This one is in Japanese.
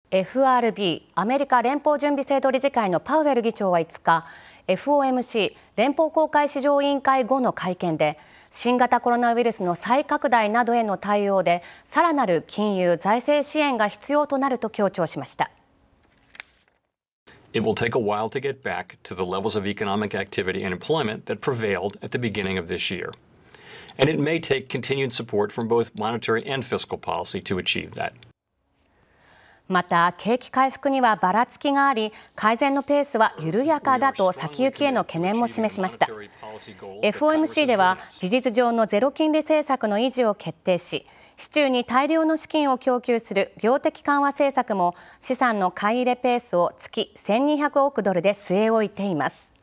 FRB アメリカ連邦準備制度理事会のパウエル議長は5日、FOMC 連邦公開市場委員会後の会見で、新型コロナウイルスの再拡大などへの対応でさらなる金融・財政支援が必要となると強調しました。 It will take a while to get back to the levels of economic activity and employment that prevailed at the beginning of this year. And it may take continued support from both monetary and fiscal policy to achieve that. また、景気回復にはばらつきがあり、改善のペースは緩やかだと先行きへの懸念も示しました。FOMC では事実上のゼロ金利政策の維持を決定し、市中に大量の資金を供給する量的緩和政策も資産の買い入れペースを月1200億ドルで据え置いています。